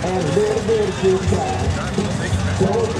and a little bit of good time. So